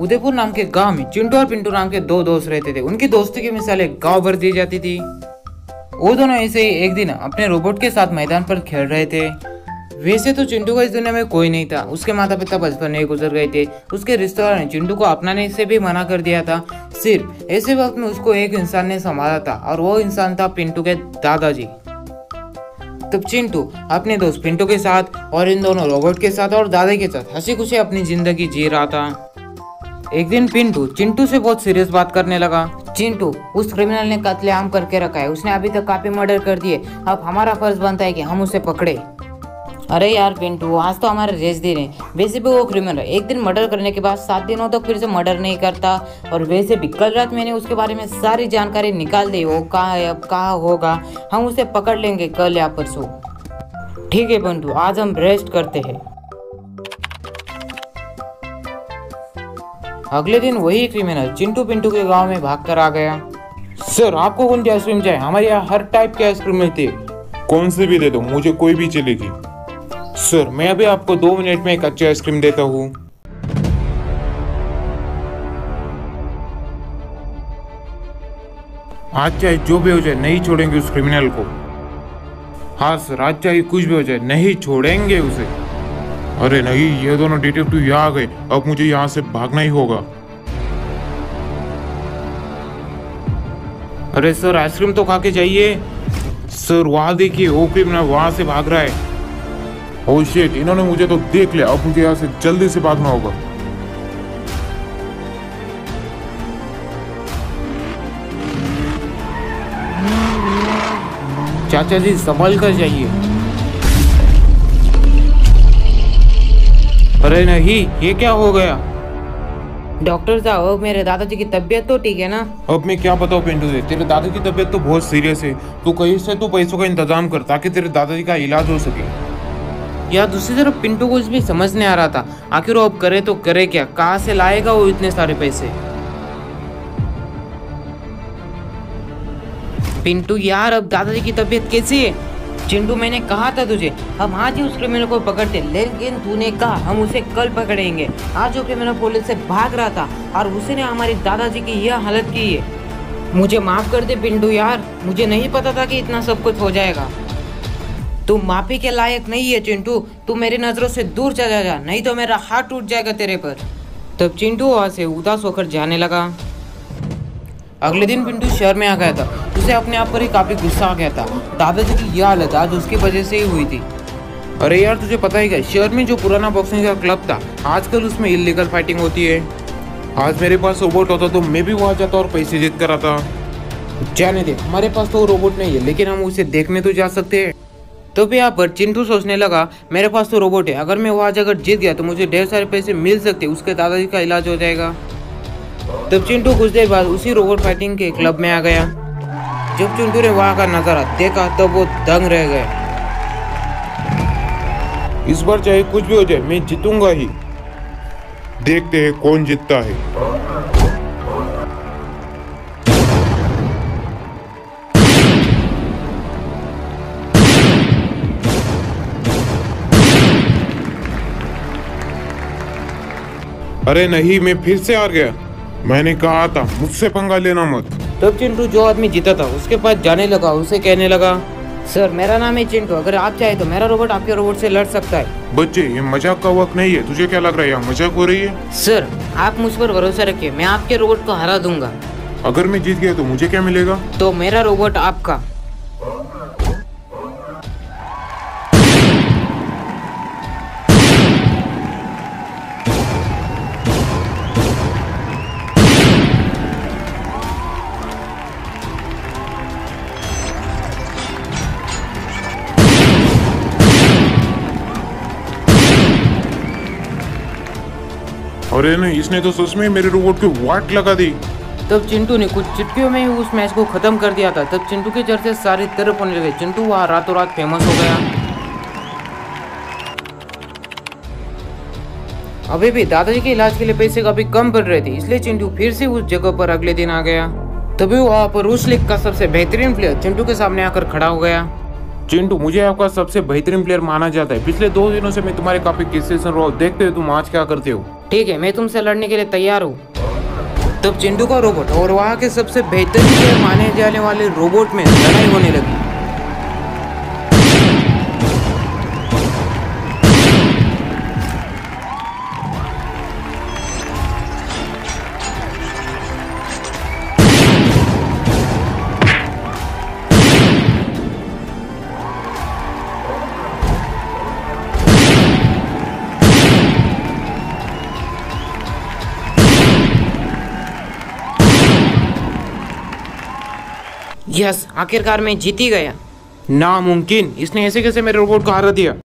उदयपुर नाम के गांव में चिंटू और पिंटू नाम के दो दोस्त रहते थे। उनकी दोस्ती की मिसालें गांव भर दी जाती थी। वो दोनों ऐसे ही एक दिन अपने रोबोट के साथ मैदान पर खेल रहे थे। वैसे तो चिंटू का इस दुनिया में कोई नहीं था। उसके माता पिता बचपन में गुजर गए थे। उसके रिश्तेदारों ने चिंटू को अपनाने से भी मना कर दिया था। सिर्फ ऐसे वक्त में उसको एक इंसान ने संभाला था और वो इंसान था पिंटू के दादाजी। तब चिंटू अपने दोस्त पिंटू के साथ और इन दोनों रोबोट के साथ और दादा के साथ हंसी खुशी अपनी जिंदगी जी रहा था। एक दिन पिंटू चिंटू से बहुत सीरियस बात करने लगा। चिंटू, उस क्रिमिनल ने कत्लेआम करके रखा है। उसने अभी तक काफी मर्डर कर दिए। अब हमारा फर्ज बनता है कि हम उसे पकड़े। अरे यार पिंटू, आज तो हमारे रेस दिन है। वैसे भी वो क्रिमिनल एक दिन मर्डर करने के बाद 7 दिनों तक फिर से मर्डर नहीं करता। और वैसे भी कल रात मैंने उसके बारे में सारी जानकारी निकाल दी। वो कहाँ है, अब कहाँ होगा, हम उसे पकड़ लेंगे कल या परसों। ठीक है पिंटू, आज हम रेस्ट करते हैं। अगले दिन वही क्रिमिनल चिंटू पिंटू के गांव में भागकर आ गया। सर, आपको कौन सी आइसक्रीम चाहिए? हमारे यहाँ हर टाइप की आइसक्रीम मिलती है। कौन सी भी दे दो, मुझे कोई भी चलेगी। सर, मैं अभी आपको 2 मिनट में एक अच्छी आइसक्रीम देता हूँ। आज चाहे जो भी हो जाए नहीं छोड़ेंगे उस क्रिमिनल को। हाँ सर, आज चाहे कुछ भी हो जाए नहीं छोड़ेंगे उसे। अरे नहीं, ये दोनों डिटेक्टिव यहाँ आ गए। अब मुझे यहाँ से भागना ही होगा। अरे सर, आइसक्रीम तो खा के जाइए। सर, वहां देखिए, वो क्रिमिनल वहां से भाग रहा है। ओह शिट, इन्होंने मुझे तो देख लिया। अब मुझे यहाँ से जल्दी से भागना होगा। चाचा जी, संभल कर जाइए। अरे नहीं, ये क्या हो गया? डॉक्टर साहब, अब मेरे दादाजी की तबीयत तो ठीक है ना? अब मैं क्या बताऊं पिंटू से, तेरे दादा की तबीयत तो बहुत सीरियस है। तू कहीं से तो पैसों का इंतजाम कर ताकि तेरे दादाजी का इलाज हो सके। या दूसरी तरफ पिंटू को भी समझ नहीं आ रहा था आखिर वो अब करे तो करे क्या, कहाँ से लाएगा वो इतने सारे पैसे। पिंटू यार, अब दादाजी की तबीयत कैसी है? चिंटू, मैंने कहा था तुझे हम आज ही उस क्रिमिनल को पकड़ते, लेकिन तूने कहा हम उसे कल पकड़ेंगे। आज जो क्रिमिनल पुलिस से भाग रहा था और उसने हमारी दादाजी की यह हालत की है। मुझे माफ कर दे पिंटू यार, मुझे नहीं पता था कि इतना सब कुछ हो जाएगा। तू माफी के लायक नहीं है चिंटू। तू मेरी नजरों से दूर चला जा, नहीं तो मेरा हाथ टूट जाएगा तेरे पर। तब चिंटू वहां से उदास होकर जाने लगा। अगले दिन पिंटू शहर में आ गया था। उसे अपने आप पर ही काफी गुस्सा आ गया था। दादाजी की यह हालत आज उसकी वजह से ही हुई थी। अरे यार, तुझे पता ही क्या, शहर में जो पुराना बॉक्सिंग का क्लब था आजकल उसमें इलीगल फाइटिंग होती है। आज मेरे पास रोबोट होता तो मैं भी वहां जाता और पैसे जीत कर आता। जाने दे, हमारे पास तो रोबोट नहीं है, लेकिन हम उसे देखने तो जा सकते हैं। तो भी यहाँ पर चिंटू सोचने लगा, मेरे पास तो रोबोट है, अगर मैं वहाँ जाकर जीत गया तो मुझे ढेर सारे पैसे मिल सकते, उसके दादाजी का इलाज हो जाएगा। तब चिंटू कुछ देर बाद उसी रोबोट फाइटिंग के क्लब में आ गया। जब चिंटू ने वहाँ का नजारा देखा तब वो दंग रह गए। इस बार चाहे कुछ भी हो जाए मैं जीतूंगा ही। देखते हैं कौन जीतता है। अरे नहीं, मैं फिर से हार गया। मैंने कहा था मुझसे पंगा लेना मत। तब चिंटू जो आदमी जीता था उसके पास जाने लगा। उसे कहने लगा, सर मेरा नाम है चिंटू, अगर आप चाहे तो मेरा रोबोट आपके रोबोट से लड़ सकता है। बच्चे, ये मजाक का वक्त नहीं है। तुझे क्या लग रहा है यहाँ मजाक हो रही है? सर आप मुझ पर भरोसा रखिए, मैं आपके रोबोट को हरा दूंगा। अगर मैं जीत गया तो मुझे क्या मिलेगा? तो मेरा रोबोट आपका। अरे नहीं, इसने तो सच में मेरे रोबोट को वाट लगा दी। तब चिंटू ने कुछ चुटकियों में ही उस मैच को खत्म कर दिया था। तब चिंटू के चर्चे सारी तरफ होने लगे। चिंटू वहाँ रातों रात फेमस हो गया। अभी भी दादाजी के इलाज के लिए पैसे काफी कम पड़ रहे थे, इसलिए चिंटू फिर से उस जगह पर अगले दिन आ गया। तभी वहाँ पर उस लीग का सबसे बेहतरीन प्लेयर चिंटू के सामने आकर खड़ा हो गया। चिंटू, मुझे आपका सबसे बेहतरीन प्लेयर माना जाता है। पिछले 2 दिनों से मैं तुम्हारे काफी किस्से सुन रहा हूँ। देखते हो तुम आज क्या करते हो। ठीक है, मैं तुमसे लड़ने के लिए तैयार हूँ। तब चिंटू का रोबोट और वहाँ के सबसे बेहतरीन प्लेयर माने जाने वाले रोबोट में लड़ाई होने लगी। यस, आखिरकार मैं जीत ही गया। नामुमकिन, इसने ऐसे कैसे मेरे रोबोट को हरा दिया?